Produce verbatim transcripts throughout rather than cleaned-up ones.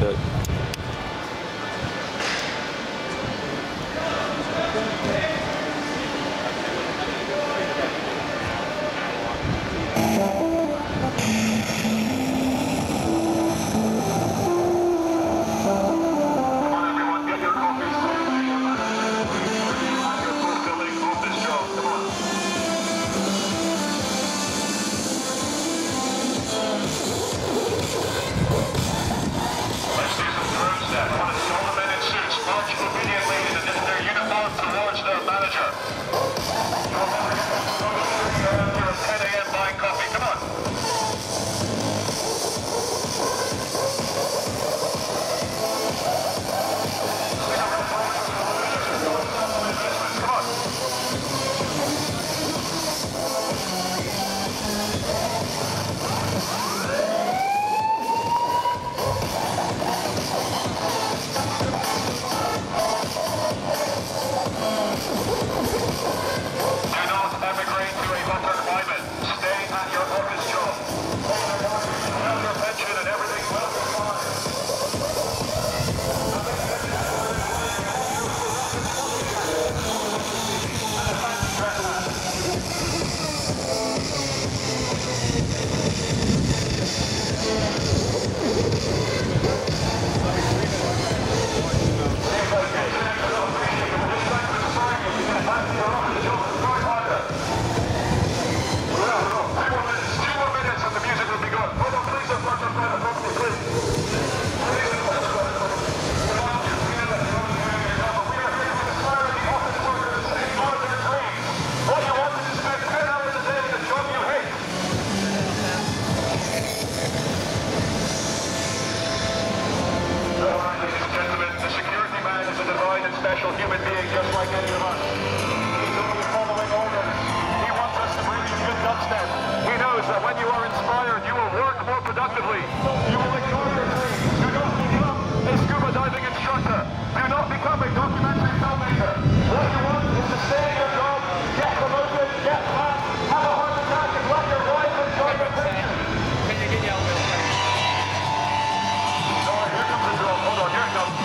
Okay. Human being just like any of us. He's only following orders. He wants us to bring you good dubstep. He knows that when you are inspired, you will work more productively. You will ignore your dreams. Do not become a scuba diving instructor. Do not become a documentary filmmaker. What you want is to stay in your job, get promoted, get fat, have a heart attack, and let your wife enjoy your pension. Can you get your wheel? Oh, here comes the drone. Hold on, here it comes.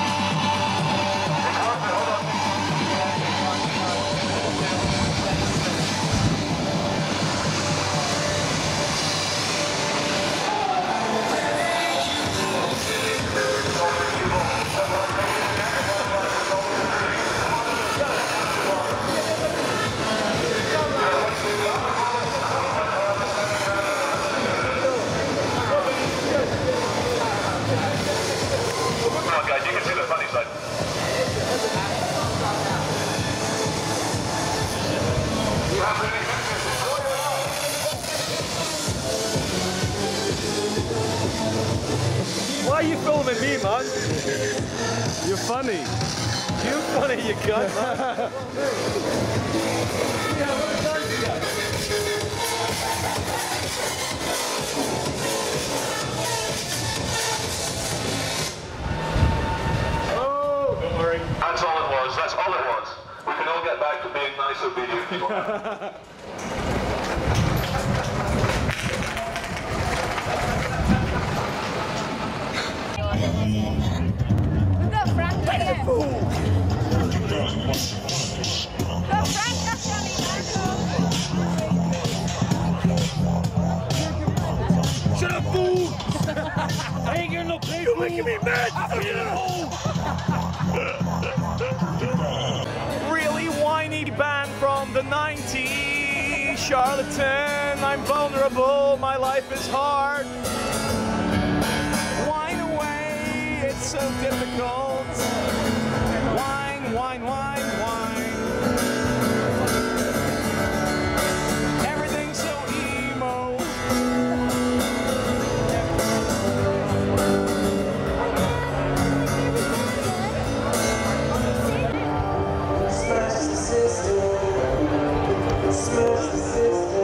Why are you filming me, man? You're funny. You're funny, you cunt, man. Oh, don't worry. That's all it was. That's all it was. We can all get back to being nice, obedient people. Shut up, fool! I ain't getting no play. You're making me mad. Really whiny band from the nineties. Charlatan, I'm vulnerable. My life is hard. Whine away. It's so difficult. Whine, whine, whine, whine. Everything's so emo. Smash the system. Smash the system.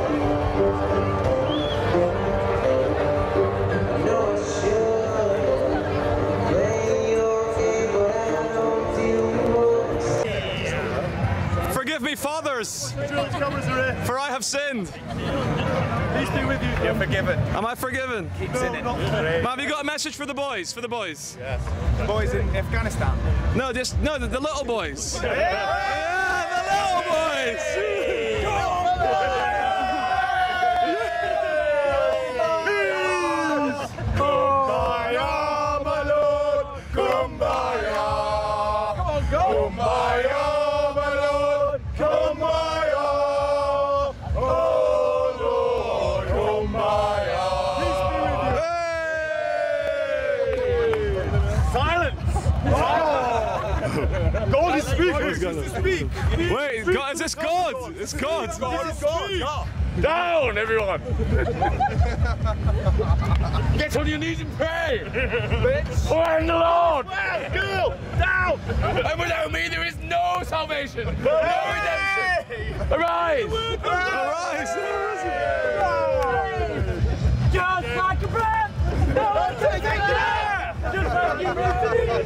I know I should play your game, but I don't feel much. Forgive me, fathers, for I have sinned. Peace be with you. You're forgiven. Am I forgiven? Keeps in it. Man, have you got a message for the boys? For the boys? Yes. The boys in Afghanistan. No, just no, the, the little boys. Yeah, yeah the little boys. Kumbaya, my lord. Kumbaya. Come on, go. Kumbaya, my lord. Kumbaya. Oh Lord, Kumbaya. Silence. God is speaking. Speak. Wait, God, is this God? It's God. This is God. Down, everyone. Get on your knees and pray. Thank the Lord. Girl, down. And without me, there is no salvation, no redemption. Arise. Arise. Just like a breath! No, take it there! Just like you meant to be!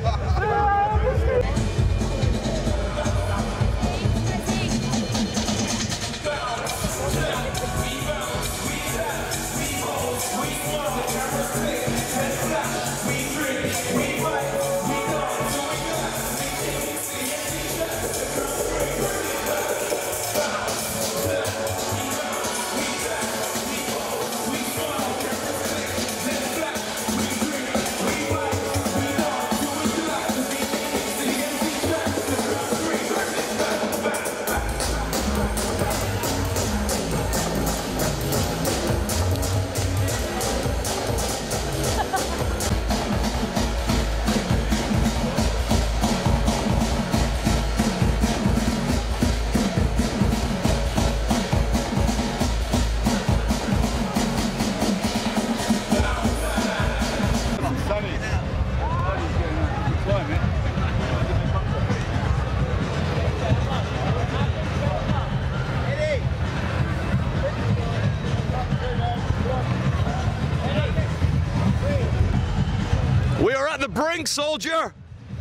We are at the brink, soldier.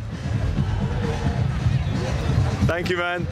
Thank you, man.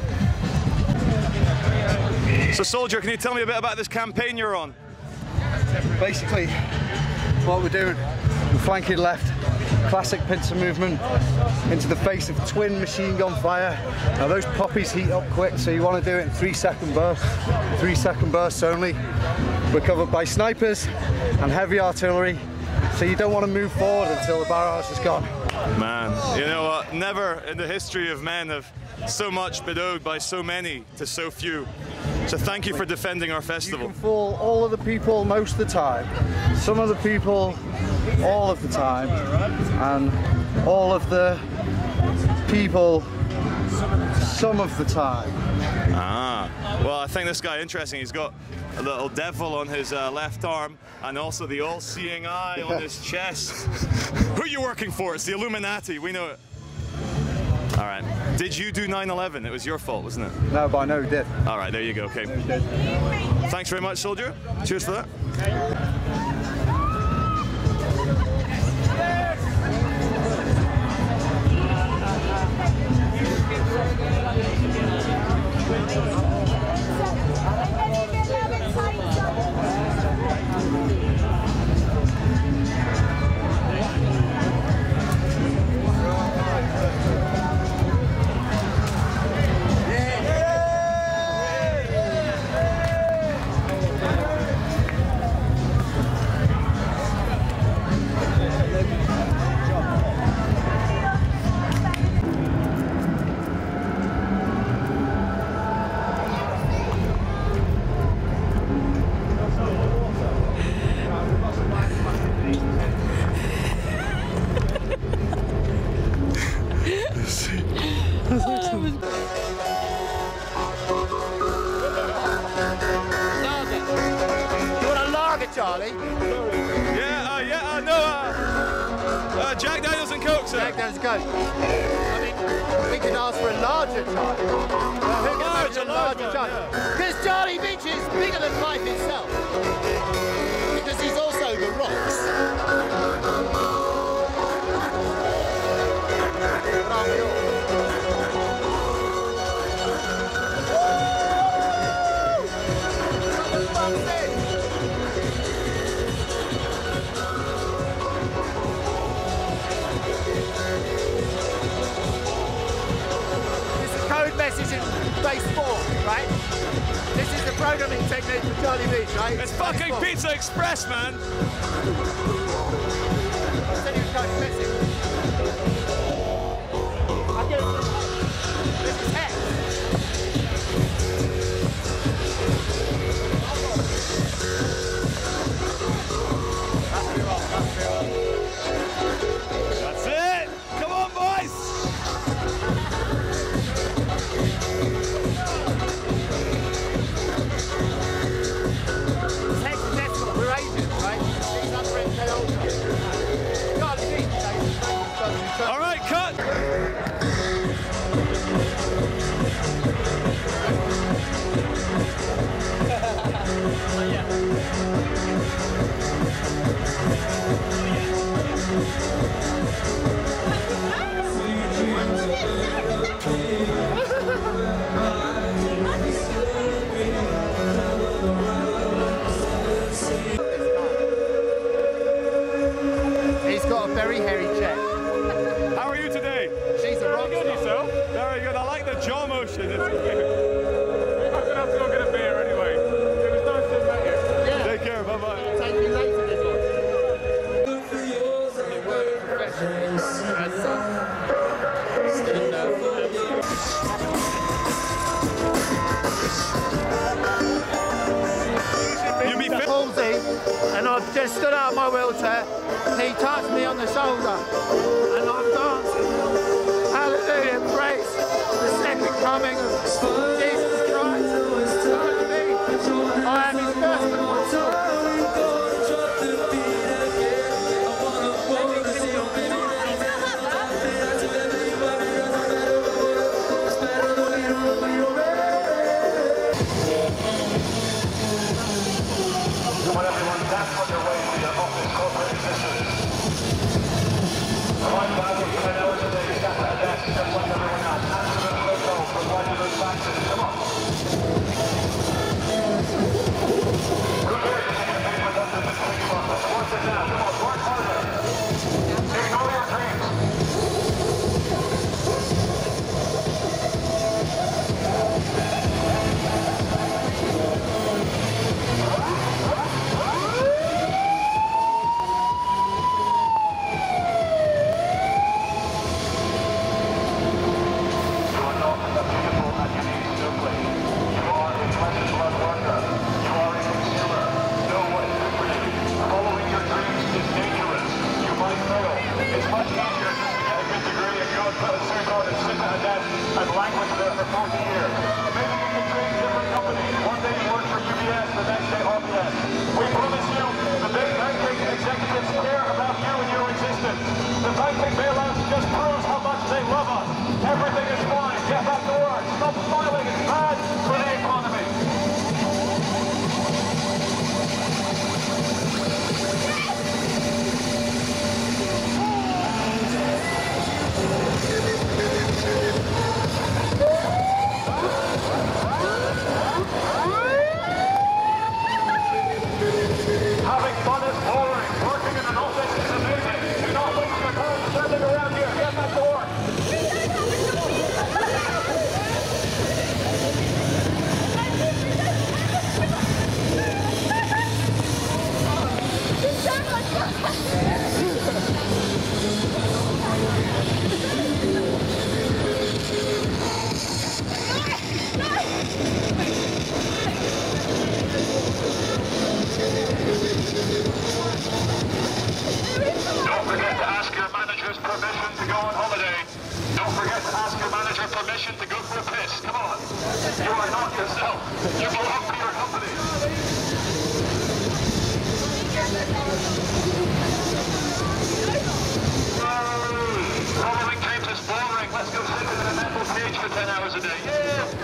So, soldier, can you tell me a bit about this campaign you're on? Basically, what we're doing, we're flanking left, classic pincer movement into the face of twin machine gun fire. Now those poppies heat up quick, so you want to do it in three second bursts, three second bursts only. We're covered by snipers and heavy artillery, so you don't want to move forward until the barrage is gone. Man, you know what? Never in the history of men have so much been owed by so many to so few. So thank you for defending our festival. You can fool all of the people most of the time, some of the people all of the time, and all of the people some of the time. Ah, well, I think this guy interesting. He's got a little devil on his uh, left arm and also the all-seeing eye on his chest. Who are you working for? It's the Illuminati, we know it. All right. Did you do nine eleven? It was your fault, wasn't it? No, but I know he did. All right, there you go, okay. Thanks very much, soldier. Cheers for that. Charlie? Yeah, uh, yeah, uh, no, uh, uh, Jack Daniels and Coke, sir. Jack Daniels and Coke. I mean, we could ask for a larger Charlie. Well, who can imagine a larger Charlie? Because Charlie Veitch is bigger than life itself. Because he's also the rocks. But aren't we all? programming technique for Charlie Veitch, right? It's fucking Pizza Express, man. I said he was kind of messy. I get it. This is heck. That's it. Come on, boys. This heck's decimal. We're Asian, right? six hundred K ultra. Charlie Veitch, All right, cut. He's got a very hairy chest. How are you today? She's a rock Good, star. yourself? Very good. I like the jaw motion. It's I'm gonna have to go get a beer anyway. It was nice to meet you. Yeah. Take care. Bye bye. Take you later, this one. He worked professionally as and, You be fit? palsy, and I've just stood out of my wheelchair. He touched me on the shoulder, and I'm dancing. Hallelujah, praise the second coming of Jesus Christ. I am his first and my son. Come on, everyone, dance on your way to your office, corporate existence. Right back in ten hours a day, stand at a desk, just like everyone else. Answer the phone call, provide those faxes. Come on. Who cares if you can be productive in six months? Let's work it now. Come on, work harder. Ignore your dreams. And language there for forty years. Maybe you can change different companies. One day you work for U B S, the next day R B S. We promise you, the big banking executives care about you and your existence. The banking bailouts just proves how much they love us. Everything is fine. Get back to work. Stop smiling. It's bad for the economy. Having fun is boring. Working in an office is amazing. Do not waste your time standing around here. Get back to work. Don't forget to ask your manager's permission to go on holiday. Don't forget to ask your manager permission to go for a piss. Come on. You are not yourself. You belong to your company. Following tapes is boring. Let's go sit in a mental cage for ten hours a day. Yeah.